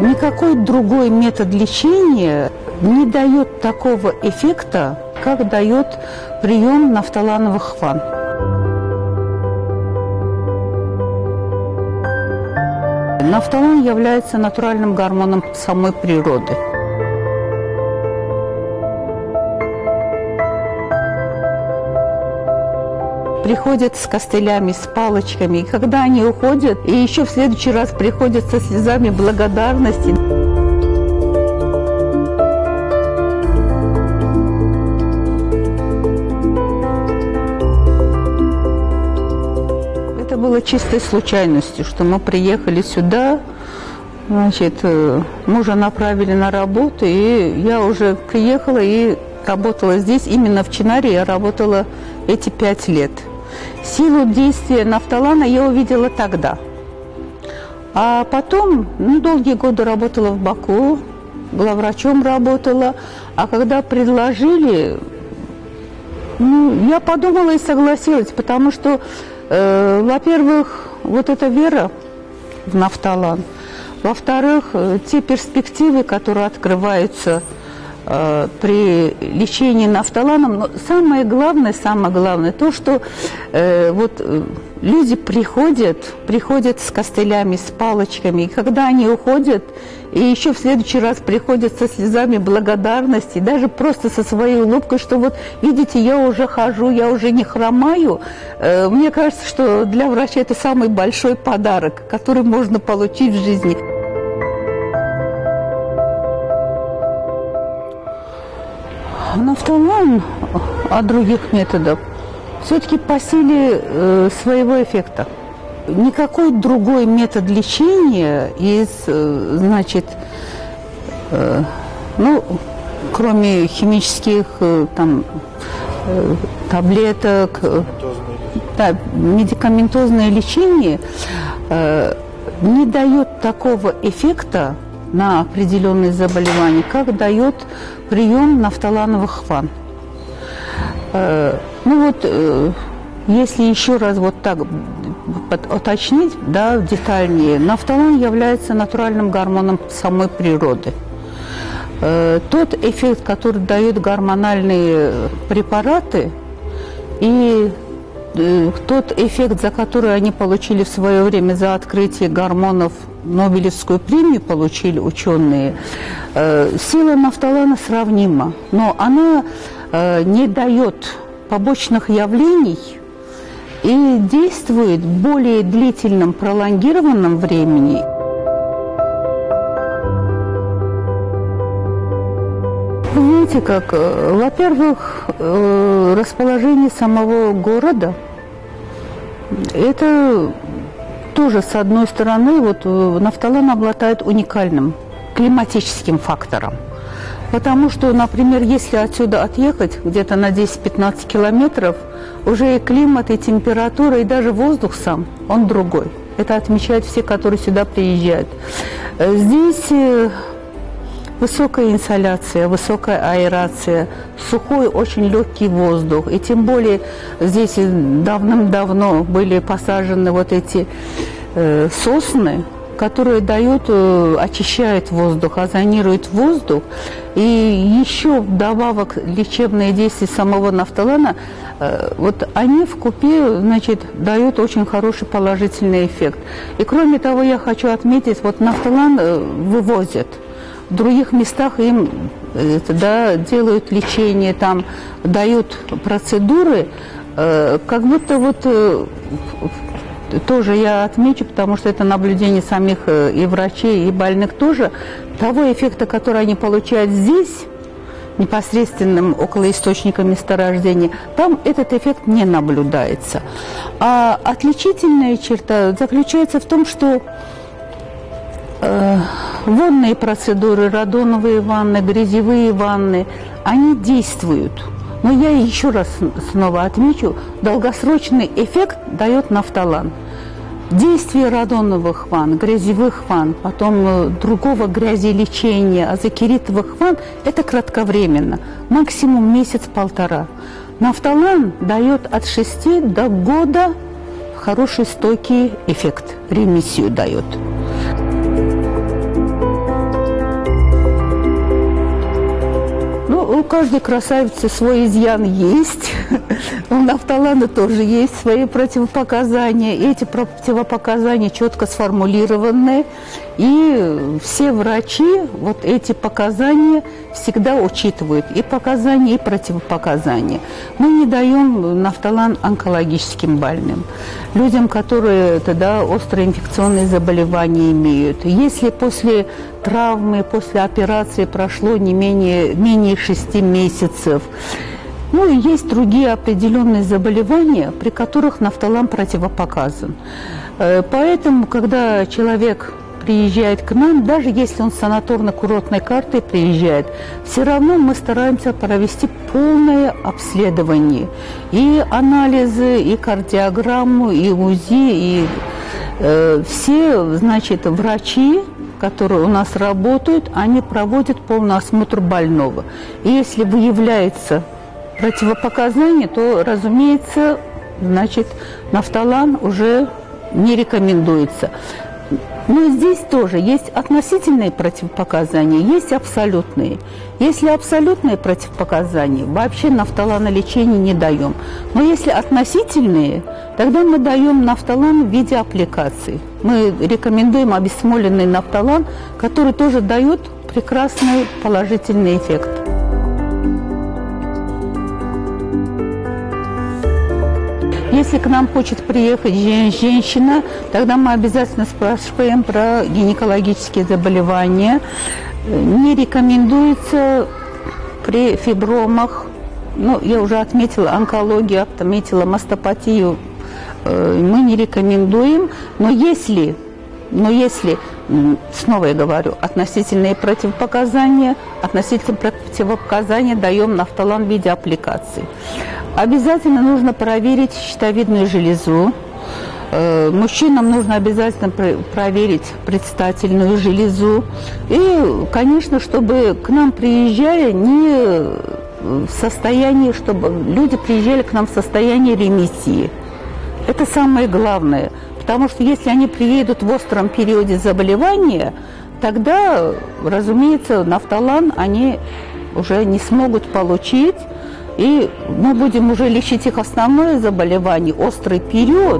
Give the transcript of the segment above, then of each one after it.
Никакой другой метод лечения не дает такого эффекта, как дает прием нафталановых ванн. Нафталан является натуральным гормоном самой природы. Приходят с костылями, с палочками, и когда они уходят, и еще в следующий раз приходят со слезами благодарности. Это было чистой случайностью, что мы приехали сюда, значит, мужа направили на работу, и я уже приехала и работала здесь. Именно в Чинаре я работала эти 5 лет. Силу действия нафталана я увидела тогда. А потом, долгие годы работала в Баку, главврачом работала. А когда предложили, я подумала и согласилась, потому что, во-первых, вот эта вера в нафталан, во-вторых, те перспективы, которые открываются при лечении нафталаном. Но самое главное, то, что люди приходят с костылями, с палочками, и когда они уходят, и еще в следующий раз приходят со слезами благодарности, даже просто со своей улыбкой, что вот, видите, я уже хожу, я уже не хромаю. Мне кажется, что для врача это самый большой подарок, который можно получить в жизни. Нафталан от других методов все-таки по силе своего эффекта. Никакой другой метод лечения кроме химических таблеток, медикаментозное лечение не дает такого эффекта на определенные заболевания, как дает прием нафталановых ванн. Если еще раз вот так уточнить, детальнее, нафталан является натуральным гормоном самой природы. Тот эффект, который дают гормональные препараты, и тот эффект, за который они получили в свое время за открытие гормонов, Нобелевскую премию получили ученые, сила нафталана сравнима, но она не дает побочных явлений и действует в более длительном, пролонгированном времени. Знаете как, во-первых, расположение самого города, это тоже, с одной стороны, нафталан обладает уникальным климатическим фактором. Потому что, например, если отсюда отъехать где-то на 10-15 километров, уже и климат, и температура, и даже воздух сам, он другой. Это отмечают все, которые сюда приезжают. Здесь высокая инсоляция, высокая аэрация, сухой, очень легкий воздух. И тем более здесь давным-давно были посажены вот эти сосны, которые очищают воздух, озонируют воздух. И еще вдобавок лечебные действия самого нафталана, они вкупе, дают очень хороший положительный эффект. И кроме того, я хочу отметить, нафталан вывозят. В других местах им делают лечение, там дают процедуры, как будто тоже я отмечу, потому что это наблюдение самих и врачей, и больных тоже, того эффекта, который они получают здесь, непосредственным около источника месторождения, там этот эффект не наблюдается. А отличительная черта заключается в том, что водные процедуры, радоновые ванны, грязевые ванны, они действуют. Но я еще раз снова отмечу, долгосрочный эффект дает нафталан. Действие радоновых ванн, грязевых ванн, потом другого грязелечения, азокеритовых ванн – это кратковременно, максимум месяц-полтора. Нафталан дает от 6 до года хороший стойкий эффект, ремиссию дает. у каждой красавицы свой изъян есть. У нафталана тоже есть свои противопоказания. Эти противопоказания четко сформулированы. И все врачи вот эти показания всегда учитывают. И показания, и противопоказания. Мы не даем нафталан онкологическим больным. Людям, которые тогда острые инфекционные заболевания имеют. Если после травмы, после операции прошло не менее 6 месяцев. Ну и есть другие определенные заболевания, при которых нафталан противопоказан. Поэтому, когда человек приезжает к нам, даже если он с санаторно-курортной картой приезжает, все равно мы стараемся провести полное обследование. И анализы, и кардиограмму, и УЗИ, и все, значит, врачи, которые у нас работают, они проводят полный осмотр больного. И если выявляется противопоказание, то, разумеется, значит, нафталан уже не рекомендуется. Но здесь тоже есть относительные противопоказания, есть абсолютные. Если абсолютные противопоказания, вообще нафталанолечение не даем. Но если относительные, тогда мы даем нафталан в виде аппликаций. Мы рекомендуем обесмоленный нафталан, который тоже дает прекрасный положительный эффект. Если к нам хочет приехать женщина, тогда мы обязательно спрашиваем про гинекологические заболевания. Не рекомендуется при фибромах, ну, я уже отметила онкологию, отметила мастопатию, мы не рекомендуем. Но если, снова я говорю, относительные противопоказания даем нафталан в виде аппликаций. Обязательно нужно проверить щитовидную железу. Мужчинам нужно обязательно проверить предстательную железу. И, конечно, чтобы к нам приезжали не в состоянии, чтобы люди приезжали к нам в состоянии ремиссии. Это самое главное. Потому что если они приедут в остром периоде заболевания, тогда, разумеется, нафталан они уже не смогут получить. И мы будем уже лечить их основное заболевание, острый период.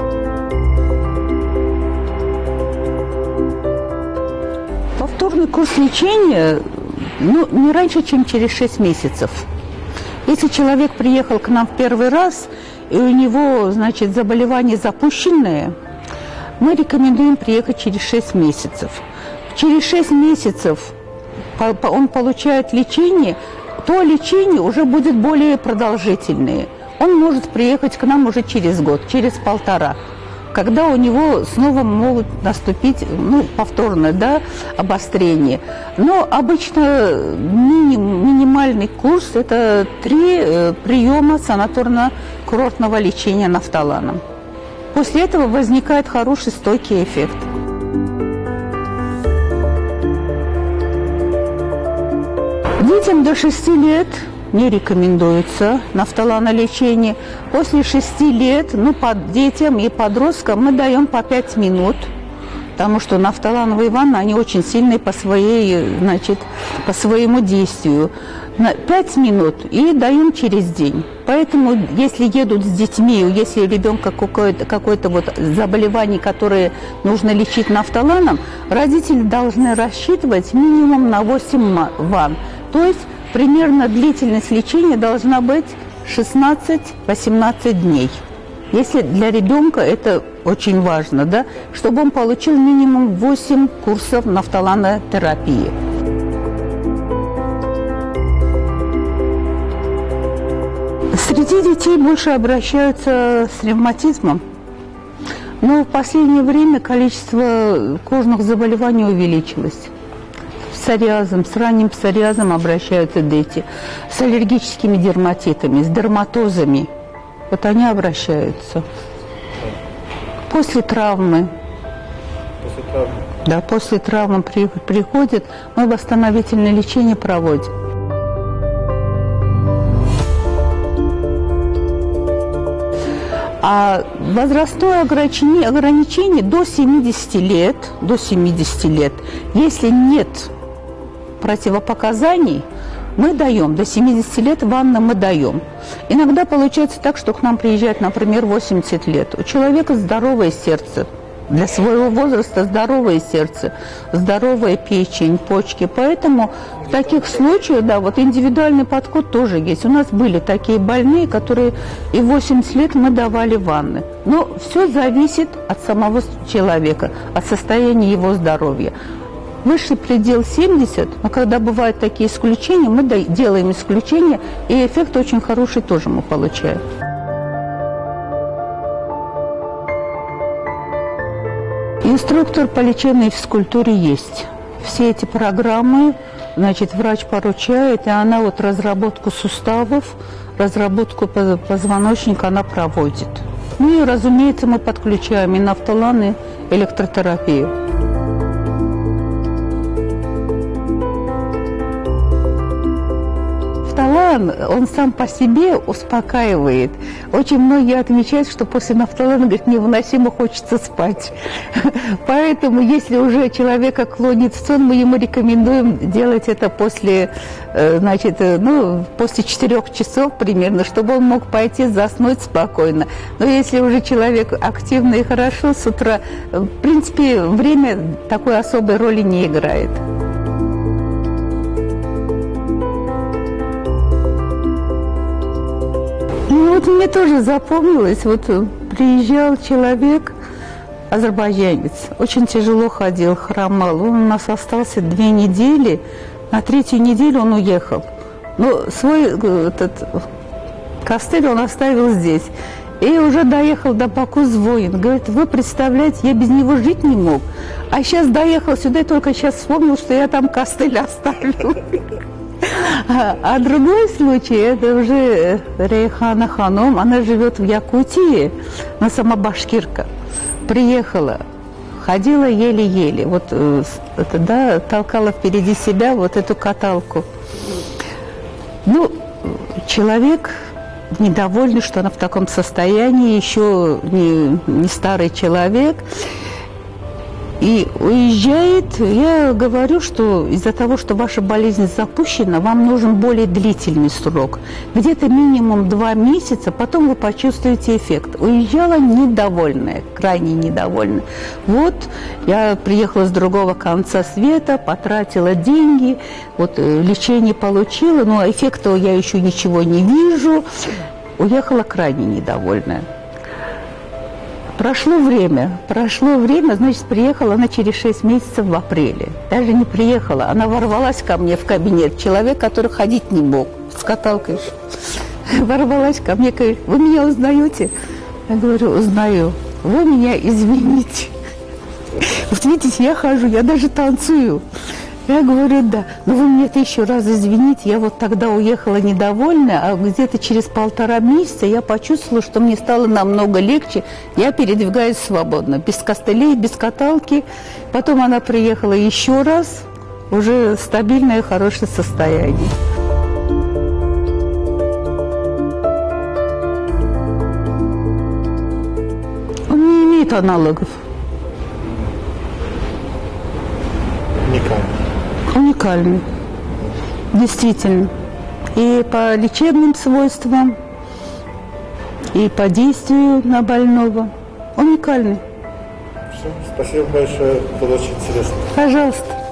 Повторный курс лечения, не раньше, чем через 6 месяцев. Если человек приехал к нам в первый раз, и у него, значит, заболевание запущенное, мы рекомендуем приехать через 6 месяцев. Через 6 месяцев он получает лечение, то лечение уже будет более продолжительное. Он может приехать к нам уже через год, через 1,5, когда у него снова могут наступить повторное обострение. Но обычно минимальный курс – это 3 приема санаторно-курортного лечения нафталаном. После этого возникает хороший стойкий эффект. Детям до 6 лет не рекомендуется нафталанолечение. После 6 лет, детям и подросткам мы даем по 5 минут, потому что нафталановые ванны, они очень сильные по своему действию. 5 минут и даем через день. Поэтому, если едут с детьми, если у ребенка какое-то заболевание, которое нужно лечить нафталаном, родители должны рассчитывать минимум на 8 ванн. То есть примерно длительность лечения должна быть 16-18 дней. Если для ребенка это очень важно, чтобы он получил минимум 8 курсов нафталанотерапии. Среди детей больше обращаются с ревматизмом. Но в последнее время количество кожных заболеваний увеличилось. С ранним псориазом обращаются дети, с аллергическими дерматитами, с дерматозами. Вот они обращаются. После травмы. Да, после травмы приходят, мы восстановительное лечение проводим. А возрастное ограничение до 70 лет, если нет противопоказаний, Мы даем, до 70 лет ванна мы даем. Иногда получается так, что к нам приезжает, например, 80 лет. У человека здоровое сердце. Для своего возраста здоровое сердце, здоровая печень, почки. Поэтому в таких случаях, да, вот индивидуальный подход тоже есть. У нас были такие больные, которые и 80 лет мы давали ванны. Но все зависит от самого человека, от состояния его здоровья. Высший предел 70, но когда бывают такие исключения, мы делаем исключения, и эффект очень хороший тоже мы получаем. Инструктор по лечебной физкультуре есть. Все эти программы, значит, врач поручает, и она вот разработку суставов, разработку позвоночника она проводит. Ну и, разумеется, мы подключаем и нафталан, и электротерапию. Нафталан, он сам по себе успокаивает. Очень многие отмечают, что после нафталана, говорит, невыносимо хочется спать. Поэтому, если уже человека клонит в сон, мы ему рекомендуем делать это после, значит, после 4 часов примерно, чтобы он мог пойти заснуть спокойно. Но если уже человек активный и хорошо с утра, в принципе, время такой особой роли не играет. Ну вот мне тоже запомнилось, вот приезжал человек, азербайджанец, очень тяжело ходил, хромал. Он у нас остался 2 недели, на 3-ю неделю он уехал. Но свой этот костыль он оставил здесь. И уже доехал до Баку, звонит. Говорит, вы представляете, я без него жить не мог. А сейчас доехал сюда и только сейчас вспомнил, что я там костыль оставил. А другой случай, это уже Рейхана Ханом, она живет в Якутии, она сама башкирка. Приехала, ходила еле-еле, вот это, да, толкала впереди себя вот эту каталку. Ну, человек недовольный, что она в таком состоянии, еще не старый человек. И уезжает, я говорю, что из-за того, что ваша болезнь запущена, вам нужен более длительный срок. Где-то минимум 2 месяца, потом вы почувствуете эффект. Уезжала недовольная, крайне недовольная. Вот, я приехала с другого конца света, потратила деньги, вот лечение получила, но эффекта я еще ничего не вижу. Уехала крайне недовольная. Прошло время, значит, приехала она через 6 месяцев в апреле. Даже не приехала, она ворвалась ко мне в кабинет. Человек, который ходить не мог, с каталкой. Ворвалась ко мне, говорит, вы меня узнаете? Я говорю, узнаю. Вы меня извините. Вот видите, я хожу, я даже танцую. Я говорю, да, но вы мне это еще раз извините, я вот тогда уехала недовольная, а где-то через 1,5 месяца я почувствовала, что мне стало намного легче, я передвигаюсь свободно, без костылей, без каталки. Потом она приехала еще раз, уже стабильное, хорошее состояние. Он не имеет аналогов. Уникальный, действительно, и по лечебным свойствам, и по действию на больного. Уникальный. Все, спасибо большое, было очень интересно. Пожалуйста.